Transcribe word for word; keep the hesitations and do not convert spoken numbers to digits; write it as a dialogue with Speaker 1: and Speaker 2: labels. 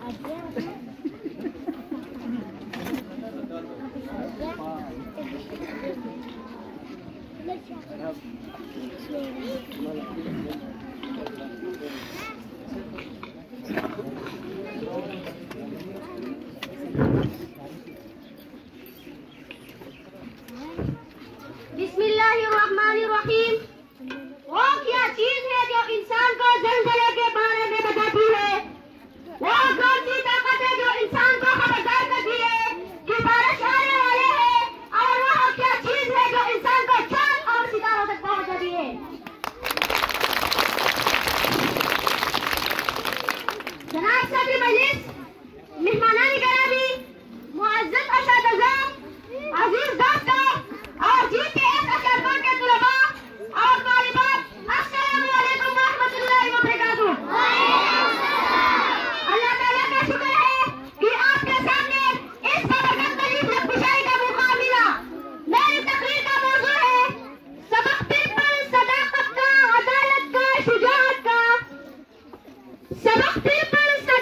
Speaker 1: बिस्मिल्लाहिर्रहमानिर्रहीम। वो क्या चीज है जो इंसान को ज़लज़ले के बारे में बताती है? वो कौन सी ताकत है जो इंसान को खबरदार करती है कि बारिश आने वाले है? और वो क्या चीज है जो इंसान को चांद और सितारों तक पहुंचाती है? जनाब सदर मजलिस, मेहमानान गिरामी, मुअज़्ज़ज़ असातिज़ा, अज़ीज़ दोस्तों और जी के एस अकादमी के तुलबा और तालिबात, अस्सलामु अलैकुम व रहमतुल्लाहि व बरकातुहू। अल्लाह ताला का शुक्र है कि आपके सामने इस बरकत तरीफ लफ्ज़शाई का मौका मिला। मेरी तकरीर का मौजू है सबक तिरपन, सदाकत का, अदालत का, शुजाअत का। सबक तिरपन